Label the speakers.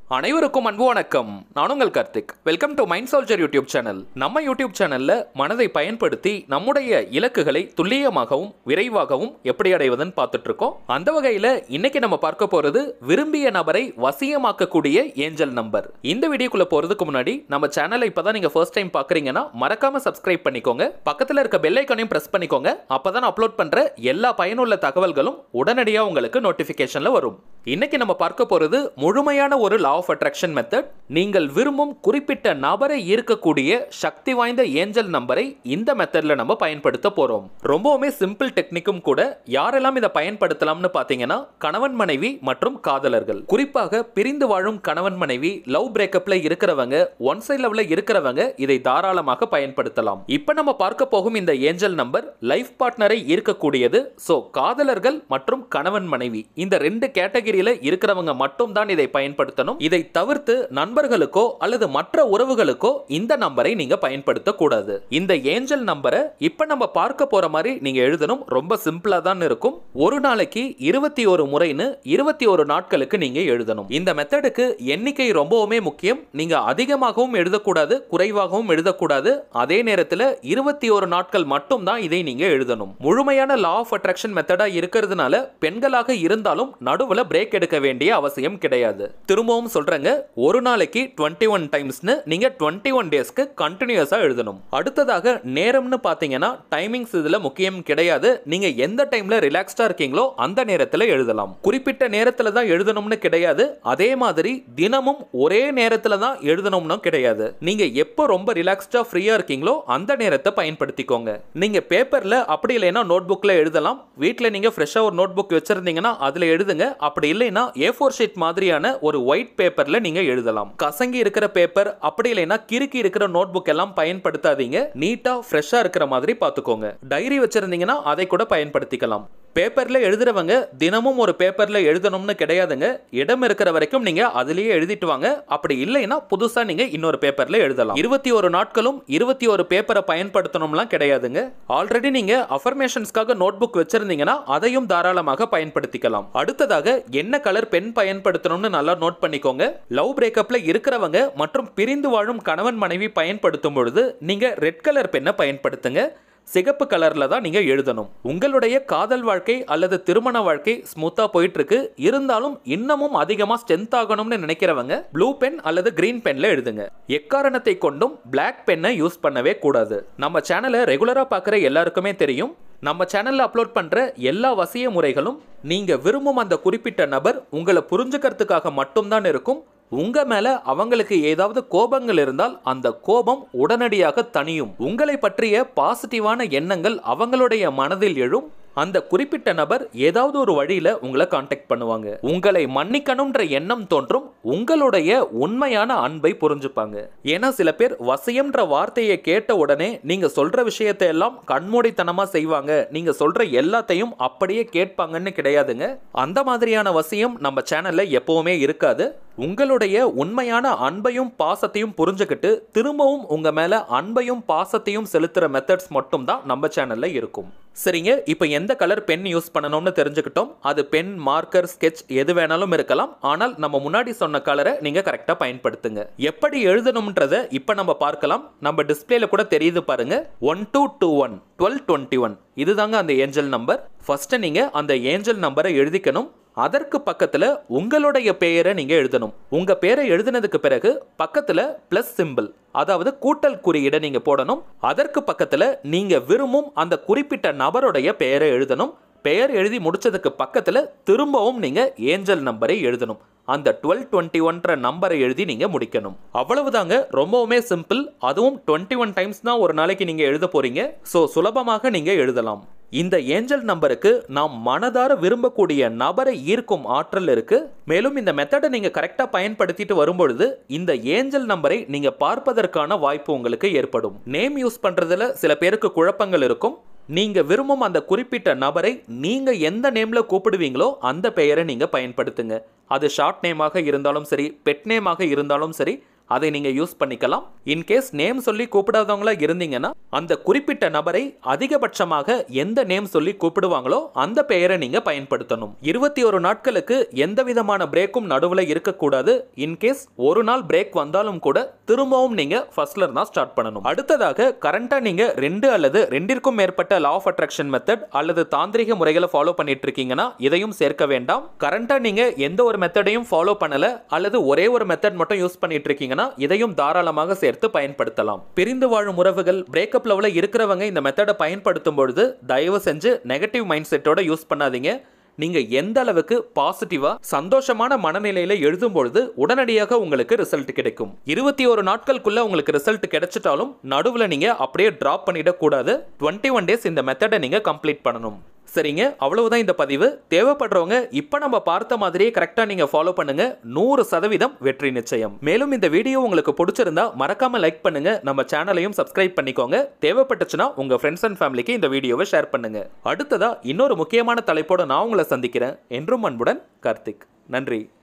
Speaker 1: அனைவருக்கும் அன்பு வணக்கம். நான் உங்கள் Karthik. Welcome to mind soldier YouTube channel. நம்ம யூடியூப் சேனல்ல மனதை பயன்படுத்தி நம்முடைய இலக்குகளை துல்லியமாகவும் விரைவாகவும் எப்படி அடைவதுன்னு பார்த்துட்டு இருக்கோம். அந்த வகையில் இன்னைக்கு நம்ம பார்க்க போறது விரும்பிய நபரை வசியமாக்கக்கூடிய ஏஞ்சல் நம்பர். இந்த வீடியோக்குள்ள போறதுக்கு முன்னாடி நம்ம சேனலை இப்பதான் நீங்க ஃபர்ஸ்ட் டைம் பாக்குறீங்கன்னா மறக்காம சப்ஸ்கிரைப் பண்ணிக்கோங்க. பக்கத்துல இருக்க பெல் ஐகானையும் பிரஸ் பண்ணிக்கோங்க. அப்பதான் அப்லோட் பண்ற எல்லா பயனுள்ள தகவல்களும் உடனடியாக உங்களுக்கு நோட்டிபிகேஷன்ல வரும். இன்னைக்கு நம்ம பார்க்க போறது முழுமையான ஒரு லா ஆஃப் அட்ராக்ஷன் மெத்தட். நீங்கள் விரும்பும் குறிப்பிட்ட நபரை ஈர்க்கக்கூடிய சக்தி வாய்ந்த ஏஞ்சல் நம்பரை இந்த மெத்தட்ல நம்ம பயன்படுத்த போறோம். ரொம்பவுமே சிம்பிள் டெக்னிக்கும் கூட. யாரெல்லாம் இதை பயன்படுத்தலாம்னு பாத்தீங்கன்னா கணவன் மனைவி மற்றும் காதலர்கள், குறிப்பாக பிரிந்து வாழும் கணவன் மனைவி, லவ் பிரேக்கப்ல இருக்கிறவங்க, ஒன் சைட் லவ்ல இருக்கிறவங்க இதை தாராளமாக பயன்படுத்தலாம். இப்ப நம்ம பார்க்க போகும் இந்த ஏஞ்சல் நம்பர் லைஃப் பார்ட்னரை ஈர்க்கக்கூடியது. சோ காதலர்கள் மற்றும் கணவன் மனைவி இந்த ரெண்டு கேட்டகரி இருக்கிறவங்க மட்டும் தான் இதை பயன்படுத்தணும். இதை தவிர்த்து நண்பர்களுக்கோ அல்லது மற்ற உறவுகளுக்கோ இந்த நம்பரை நீங்க பயன்படுத்த கூடாது. இந்த ஏஞ்சல் நம்பரை இப்ப நம்ம பார்க்க போற மாதிரி நீங்க எழுதணும். ரொம்ப சிம்பிளா தான் இருக்கும். ஒரு நாளைக்கு 21 முறைன்னு 21 நாட்களுக்கு நீங்க எழுதணும். இந்த மெத்தடுக்கு எண்ணிக்கை ரொம்பவுமே முக்கியம். நீங்க அதிகமாகவும் எழுதக்கூடாது, குறைவாகவும் எழுதக்கூடாது. அதே நேரத்தில் 21 நாட்கள் மட்டும் தான் இதை நீங்க எழுதணும். முழுமையான லா ஆஃப் அட்ராக்ஷன் மெத்தடா இருக்கிறதுனால பெண்களாக இருந்தாலும் நடுவுல பிரேக் எடுக்க வேண்டிய அவசியம் கிடையாது. திரும்பவும் சொல்றேங்க, ஒரு நாளைக்கு 21 டைம்ஸ்னு நீங்க 21 டேஸ்க்கு கண்டினியூஸா எழுதணும். அடுத்ததாக நேரம்னு பாத்தீங்கன்னா டைமிங்ஸ் இதுல முக்கியம் கிடையாது. நீங்க எந்த டைம்ல ரிலாக்ஸ்டா இருக்கீங்களோ அந்த நேரத்துல எழுதலாம். குறிப்பிட்ட நேரத்துல தான் எழுதணும்னு கிடையாது. அதே மாதிரி தினமும் ஒரே நேரத்துல தான் எழுதணும்னு கிடையாது. நீங்க எப்போ ரொம்ப ரிலாக்ஸ்டா ஃப்ரீயா இருக்கீங்களோ அந்த நேரத்தை பயன்படுத்திக்கோங்க. நீங்க பேப்பர்ல அப்படி இல்லைன்னா நோட் புக்ல எழுதலாம். வீட்டுல நீங்க ஃப்ரெஷ்ஷா ஒரு நோட் புக் வச்சிருந்தீங்கன்னா அதுல எழுதுங்க. அப்படி இல்லைனா A4 ஷீட் மாதிரியான ஒரு ஒயிட் பேப்பர்ல நீங்க எழுதலாம். கசங்கி இருக்கிற பேப்பர் அப்படி இல்லைனா கிறுக்கி இருக்கிற நோட் புக் எல்லாம் பயன்படுத்தாதீங்க. நீட்டா ஃப்ரெஷ்ஷா இருக்கிற மாதிரி பாத்துக்கோங்க. டைரி வச்சிருந்தீங்கன்னா அதை கூட பயன்படுத்திக்கலாம். பேப்பர்ல எழுதுறவங்க தினமும் ஒரு பேப்பர்ல எழுதணும்னு கிடையாதுங்க. இடம் இருக்கிற வரைக்கும் நீங்க அதுலயே எழுதிட்டு வாங்க. அப்படி இல்லைன்னா புதுசா நீங்க இன்னொரு பேப்பர்ல எழுதலாம். 21 நாட்களும் 21 பேப்பரை பயன்படுத்தணும்லாம் கிடையாதுங்க. ஆல்ரெடி நீங்க அஃபர்மேஷன்ஸ்க்காக நோட் புக் வச்சிருந்தீங்கன்னா அதையும் தாராளமாக பயன்படுத்திக்கலாம். அடுத்ததாக என்ன கலர் பென் பயன்படுத்தணும்னு நல்லா நோட் பண்ணிக்கோங்க. லவ் பிரேக்கப்ல இருக்கிறவங்க மற்றும் பிரிந்து வாழும் கணவன் மனைவி பயன்படுத்தும் பொழுது நீங்க ரெட் கலர் பென்னை பயன்படுத்துங்க. சிகப்பு கலர்ல தான் நீங்க எழுதணும். உங்களுடைய காதல் வாழ்க்கை அல்லது திருமண வாழ்க்கை ஸ்மூத்தா போயிட்டு இருக்கு, இருந்தாலும் இன்னமும் அதிகமா ஸ்ட்ரென்த் ஆகணும்னு நினைக்கிறவங்க ப்ளூ பென் அல்லது கிரீன் பென்ல எழுதுங்க. எக்காரணத்தை கொண்டும் பிளாக் பென்னை யூஸ் பண்ணவே கூடாது. நம்ம சேனலை ரெகுலரா பார்க்குற எல்லாருக்குமே தெரியும், நம்ம சேனல்ல அப்லோட் பண்ற எல்லா வசிய முறைகளும் நீங்க விரும்பும் அந்த குறிப்பிட்ட நபர் உங்களை புரிஞ்சுக்கிறதுக்காக மட்டும்தான் இருக்கும். உங்க மேல அவங்களுக்கு ஏதாவது கோபங்கள் இருந்தால் அந்த கோபம் உடனடியாக தணியும். உங்களை பற்றிய பாசிட்டிவான எண்ணங்கள் அவங்களுடைய மனதில் எழும். அந்த குறிப்பிட்ட நபர் ஏதாவது ஒரு வழியில உங்களை கான்டாக்ட் பண்ணுவாங்க. உங்களை மன்னிக்கணும்ன்ற எண்ணம் தோன்றும். உங்களுடைய உண்மையான அன்பை புரிஞ்சுப்பாங்க. ஏன்னா சில பேர் வசியம்ன்ற வார்த்தையை கேட்ட உடனே நீங்க சொல்ற விஷயத்தை எல்லாம் கண்மூடித்தனமா செய்வாங்க. நீங்க சொல்ற எல்லாத்தையும் அப்படியே கேட்பாங்கன்னு கிடையாதுங்க. அந்த மாதிரியான வசியம் நம்ம சேனல்ல எப்பவுமே இருக்காது. உங்களுடைய உண்மையான அன்பையும் பாசத்தையும் புரிஞ்சுக்கிட்டு திரும்பவும் உங்க மேல அன்பையும் பாசத்தையும் செலுத்துற மெத்தட்ஸ் மட்டும் தான் நம்ம சேனல்ல இருக்கும். சரிங்க, இப்போ எந்த கலர் பென் யூஸ் பண்ணணும்னு தெரிஞ்சுக்கிட்டோம். அது பென், மார்க்கர், ஸ்கெட்ச் எது வேணாலும் இருக்கலாம். ஆனால் நம்ம முன்னாடி சொன்ன கலரை நீங்க கரெக்டா பயன்படுத்துங்க. எப்படி எழுதணும்ன்றத இப்ப நம்ம பார்க்கலாம். நம்ம டிஸ்பிளேல கூட தெரியுது பாருங்க, 1221 1221 இதுதாங்க அந்த ஏஞ்சல் நம்பர். ஃபர்ஸ்ட் நீங்க அந்த ஏஞ்சல் நம்பரை எழுதிக்கணும். அதற்கு பக்கத்துல உங்களுடைய பெயரை நீங்க எழுதணும். உங்க பெயரை எழுதினதுக்கு பிறகு பக்கத்துல பிளஸ் சிம்பிள், அதாவது கூட்டல் குறியீடை நீங்க போடணும். அதற்கு பக்கத்துல நீங்க விரும்பும் அந்த குறிப்பிட்ட நபருடைய பெயரை எழுதணும். பெயர் எழுதி முடிச்சதுக்கு பக்கத்துல திரும்பவும் நீங்க ஏஞ்சல் நம்பரை எழுதணும். அந்த 1221 நம்பரை எழுதி நீங்க முடிக்கணும். அவ்வளவுதாங்க, ரொம்பவுமே சிம்பிள். அதுவும் 21 டைம்ஸ் தான் ஒரு நாளைக்கு நீங்க எழுத போறீங்க. சோ சுலபமாக நீங்க எழுதலாம். இந்த ஏஞ்சல் நம்பருக்கு நாம் மனதார விரும்பக்கூடிய நபரை ஈர்க்கும் ஆற்றல் இருக்கு. மேலும் இந்த மெத்தடை நீங்க கரெக்டா பயன்படுத்திட்டு வரும்பொழுது இந்த ஏஞ்சல் நம்பரை நீங்க பார்ப்பதற்கான வாய்ப்பு உங்களுக்கு ஏற்படும். நேம் யூஸ் பண்றதுல சில பேருக்கு குழப்பங்கள் இருக்கும். நீங்க விரும்பும் அந்த குறிப்பிட்ட நபரை நீங்க எந்த நேம்ல கூப்பிடுவீங்களோ அந்த பெயரை நீங்க பயன்படுத்துங்க. அது ஷார்ட் நேமாக இருந்தாலும் சரி, பெட் நேமாக இருந்தாலும் சரி, அதை நீங்க யூஸ் பண்ணிக்கலாம். இன்கேஸ் நேம் சொல்லி கூப்பிடாதவங்களா இருந்தீங்கன்னா அந்த குறிப்பிட்ட நபரை அதிகபட்சமாக எந்த நேம் சொல்லி கூப்பிடுவாங்களோ அந்த பெயரை நீங்க பயன்படுத்தணும். 21 நாட்களுக்கு எந்த விதமான பிரேக்கும் நடுவுல இருக்கக்கூடாது. இன்கேஸ் ஒரு நாள் பிரேக் வந்தாலும் கூட திரும்பவும் நீங்க ஃபர்ஸ்ட்ல இருந்தா ஸ்டார்ட் பண்ணணும். அடுத்ததாக கரண்டா நீங்க 2 அல்லது 2ற்கும் மேற்பட்ட லா ஆஃப் அட்ராக்ஷன் மெத்தட் அல்லது தாந்திரிக முறைகளை ஃபாலோ பண்ணிட்டு இருக்கீங்கன்னா இதையும் சேர்க்க வேண்டாம். கரண்டா நீங்க எந்த ஒரு மெத்தடையும் ஃபாலோ பண்ணல அல்லது ஒரே ஒரு மெத்தட் மட்டும் யூஸ் பண்ணிட்டு இருக்கீங்கன்னா இதையும் தாராளமாக சேர்த்து பயன்படுத்தலாம். பிரிந்து வாழும் உறவுகள் பிரேக்கப் லெவல்ல இருக்கிறவங்க இந்த மெத்தடை பயன்படுத்தும் பொழுது தயவு செஞ்சு நெகட்டிவ் மைண்ட் செட்டோட யூஸ் பண்ணாதீங்க. நீங்க எந்த அளவுக்கு பாசிட்டிவா சந்தோஷமான மனநிலையில எழுதும் பொழுது உடனடியாக உங்களுக்கு ரிசல்ட் கிடைக்கும். 21 நாட்களுக்குள்ள உங்களுக்கு ரிசல்ட் கிடைச்சிட்டாலும் நடுவுல நீங்க அப்படியே டிராப் பண்ணிடக்கூடாது. 21 டேஸ் இந்த மெத்தடை நீங்க கம்ப்ளீட் பண்ணணும். சரிங்க, அவ்வளவுதான் இந்த பதிவு. தேவைப்படுறவங்க இப்ப நம்ம பார்த்த மாதிரியே கரெக்டா நீங்க ஃபாலோ பண்ணுங்க. 100% வெற்றி நிச்சயம். மேலும் இந்த வீடியோ உங்களுக்கு பிடிச்சிருந்தா மறக்காம லைக் பண்ணுங்க. நம்ம சேனலையும் சப்ஸ்கிரைப் பண்ணிக்கோங்க. தேவைப்பட்டுச்சுன்னா உங்க ஃப்ரெண்ட்ஸ் அண்ட் ஃபேமிலிக்கு இந்த வீடியோவை ஷேர் பண்ணுங்க. அடுத்ததா இன்னொரு முக்கியமான தலைப்போட நான் உங்களை சந்திக்கிறேன். என்றும் அன்புடன் கார்த்திக். நன்றி.